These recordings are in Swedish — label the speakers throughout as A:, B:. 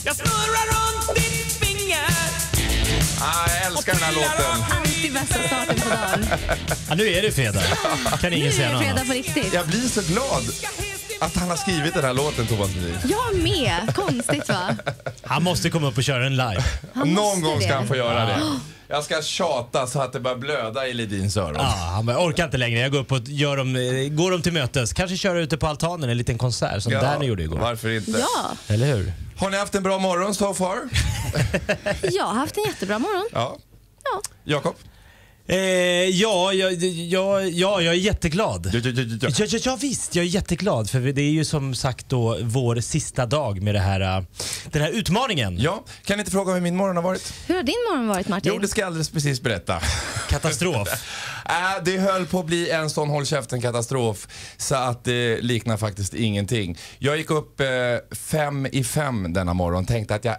A: Jag snurrar runt ditt finger.
B: Jag älskar den här låten.
C: Alltid bästa starten på dagen.
D: Ja, nu är det fredag. Kan ingen säga något
C: fredag
D: annat.
C: på riktigt.
B: Jag blir så glad att han har skrivit den här låten, Thomas Melin.
C: Jag med. Konstigt va?
D: Han måste komma upp och köra en live.
B: Någon gång ska
C: det.
B: han få göra det. Jag ska tjata så att det börjar blöda i Ledins öron.
D: Han bara, orkar inte längre. Jag går upp och går dem till mötes. Kanske köra ute på altanen en liten konsert som Danny gjorde igår.
B: Varför inte?
C: Ja,
D: Eller hur?
B: Har ni haft en bra morgon so far?
C: jag har haft en jättebra morgon.
B: Ja.
C: Ja.
B: Jakob?
D: Jag är jätteglad. Ja, visst, jag är jätteglad för det är ju som sagt då vår sista dag med den här utmaningen.
B: Ja, kan ni inte fråga hur min morgon har varit?
C: Hur har din morgon varit, Martin?
B: Jo, det ska jag alldeles precis berätta.
D: Katastrof.
B: Det höll på att bli en sån håll käften-katastrof så att det liknar faktiskt ingenting. Jag gick upp 5:05 denna morgon, tänkte att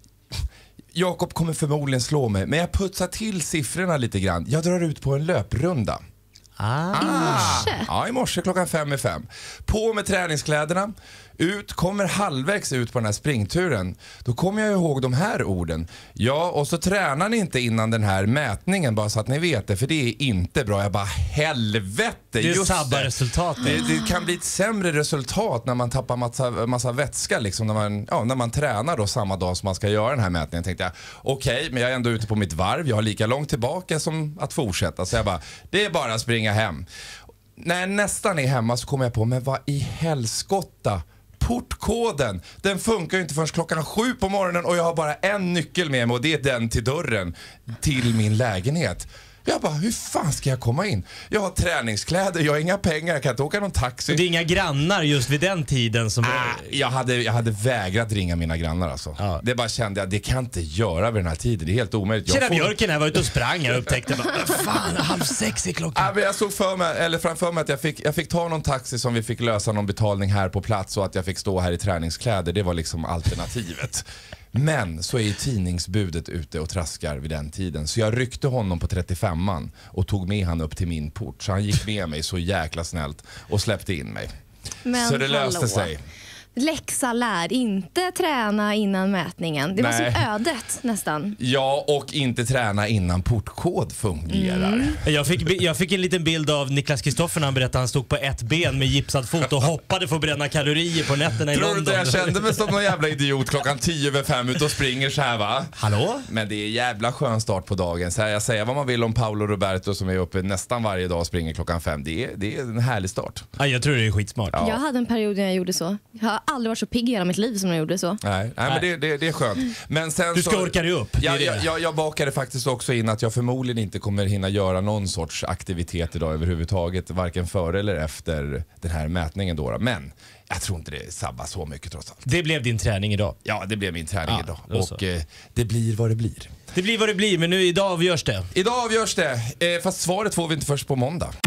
B: Jakob kommer förmodligen slå mig, men jag putsar till siffrorna lite grann. Jag drar ut på en löprunda. Ja, i morse klockan 5:05. På med träningskläderna. Kommer halvvägs ut på den här springturen. Då kommer jag ihåg de här orden. Ja, och så tränar ni inte innan den här mätningen, bara så att ni vet det, för det är inte bra. Jag bara, helvete.
D: Det sabbar resultatet.
B: Det kan bli ett sämre resultat när man tappar massa vätska liksom, när man tränar då samma dag som man ska göra den här mätningen. Tänkte jag, okej, men jag är ändå ute på mitt varv. Jag har lika långt tillbaka som att fortsätta. Så jag bara, det är bara att springa hem. När jag nästan är hemma så kommer jag på, men vad i helskotta? Portkoden, den funkar ju inte förrän klockan 7 på morgonen och jag har bara en nyckel med mig och det är den till dörren till min lägenhet. Jag bara, hur fan ska jag komma in? Jag har träningskläder, jag har inga pengar, jag kan inte åka någon taxi.
D: Det är inga grannar just vid den tiden som...
B: Jag hade vägrat ringa mina grannar alltså.
D: Ja.
B: Det bara kände jag, det kan jag inte göra vid den här tiden, det är helt omöjligt.
D: Tjena Björken här var ute och sprang här och upptäckte bara, fan, 5:30 klockan.
B: Men jag såg framför mig att jag fick ta någon taxi som vi fick lösa någon betalning här på plats och att jag fick stå här i träningskläder, det var liksom alternativet. Men så är ju tidningsbudet ute och traskar vid den tiden. Så jag ryckte honom på 35an och tog med han upp till min port. Så han gick med mig så jäkla snällt och släppte in mig.
C: Men
B: så det löste sig.
C: Läxa lär, inte träna innan mätningen. Det var som ödet nästan.
B: Ja, och inte träna innan portkod fungerar.
D: Jag fick en liten bild av Niklas Kristoffer när han berättade att han stod på ett ben med gipsad fot och hoppade för att bränna kalorier på nätterna i
B: Tror du
D: London.
B: inte jag kände mig som någon jävla idiot klockan 10:05 ut och springer så här, va?
D: Hallå?
B: Men det är jävla skön start på dagen. Så här, jag säger vad man vill om Paolo Roberto som är uppe nästan varje dag och springer klockan 5. Det är en härlig start.
D: Ja, jag tror det är skitsmart.
B: Ja.
C: Jag hade en period när jag gjorde så. Jag har aldrig varit så pigg i hela mitt liv som jag gjorde så.
B: Nej, men det är skönt. Men sen
D: Du ska orka dig upp.
B: Jag bakade faktiskt också in att jag förmodligen inte kommer hinna göra någon sorts aktivitet idag överhuvudtaget, varken före eller efter den här mätningen då. Men jag tror inte det sabbar så mycket trots allt.
D: Det blev din träning idag.
B: Ja, det blev min träning idag.
D: Och
B: det blir vad det blir.
D: Det blir vad det blir, men idag avgörs det.
B: Idag avgörs det, fast svaret får vi inte först på måndag.